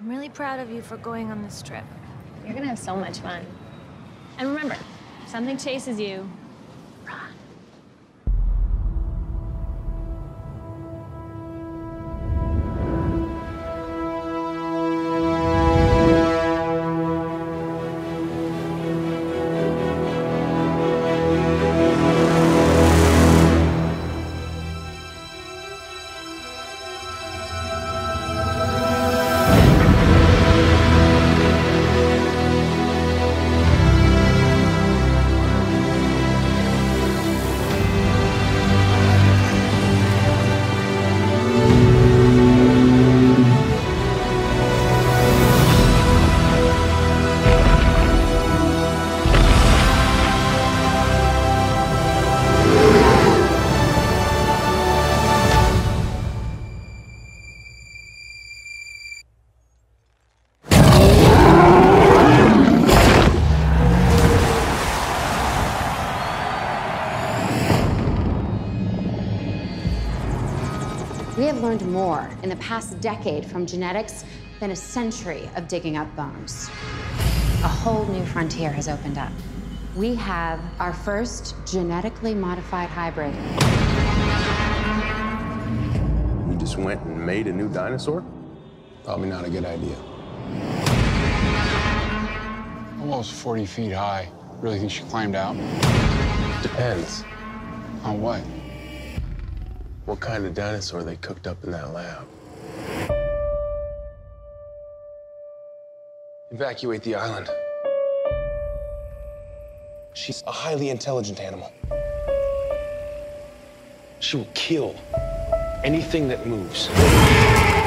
I'm really proud of you for going on this trip. You're gonna have so much fun. And remember, if something chases you, run. We have learned more in the past decade from genetics than a century of digging up bones. A whole new frontier has opened up. We have our first genetically modified hybrid. You just went and made a new dinosaur? Probably not a good idea. Almost 40 feet high. Really think she climbed out? Depends. On what? What kind of dinosaur they cooked up in that lab. Evacuate the island. She's a highly intelligent animal. She will kill anything that moves.